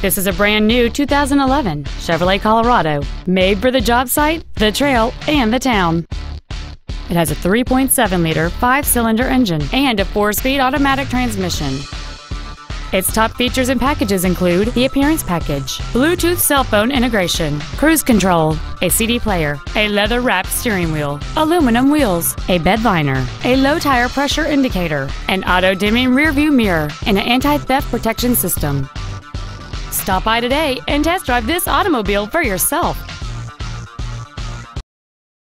This is a brand new 2011 Chevrolet Colorado, made for the job site, the trail, and the town. It has a 3.7-liter 5-cylinder engine and a 4-speed automatic transmission. Its top features and packages include the appearance package, Bluetooth cell phone integration, cruise control, a CD player, a leather-wrapped steering wheel, aluminum wheels, a bed liner, a low tire pressure indicator, an auto-dimming rearview mirror, and an anti-theft protection system. Stop by today and test drive this automobile for yourself.